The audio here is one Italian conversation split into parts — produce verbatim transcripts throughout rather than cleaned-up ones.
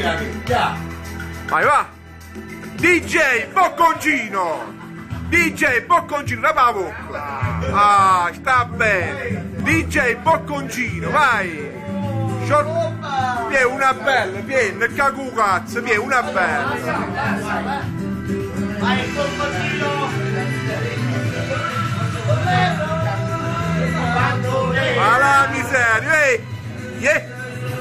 Vai, va! D J Bocconcino! D J Bocconcino, da la bocca! Ah, sta bene! D J Bocconcino, vai! Vieni una bella, vieni, cacu cazzo, vieni una bella! Vai, Bocconcino! Ma la miseria, ehi! Yeah.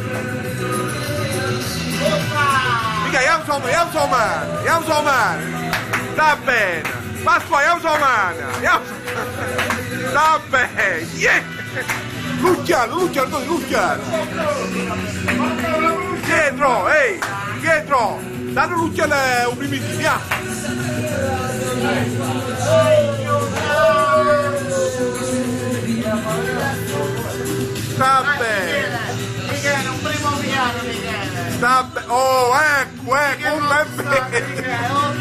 Mica, io sono, io sono mano, io sono mano! Sta bene! Pasqua, io sono mano! Io sono... Sta bene! Yeah. Lucchialo, lucchialo, lucchialo! Dietro, ehi! Dietro! Danno lucchialo un primitivo, via! Sta bene! Michele, un primo piano, Michele! Sta bene! Oh, ecco, ecco, un bel bene!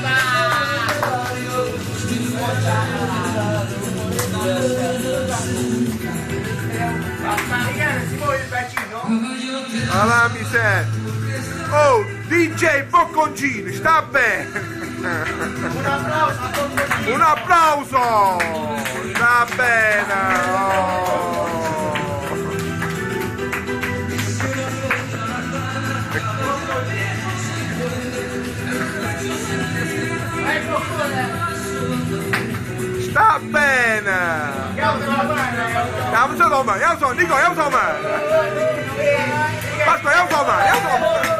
Michele, si muove il bacino? Alla miseria! Oh, D J Bocconcino, sta bene! Un applauso a Bocconcino! Un applauso! Sta bene! Oh. Sta bene! Io sono mano, io sono, dico, io sono mano! Pasqua, io sono mano, io sono mano!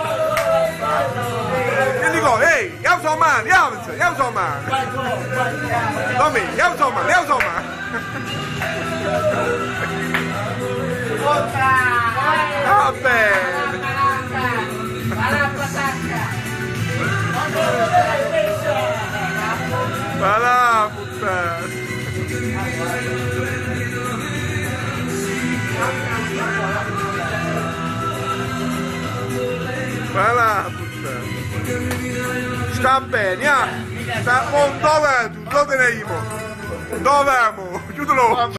Io dico, ehi, io sono mano, io, io sono mano! Dammi, io sono mano, io sono mano! Va bene! Va là, puttana! Va là, puttana! Sta bene, ah! Sta... Oh, dove? Dove ne imo? Dove amo? Chiudilo!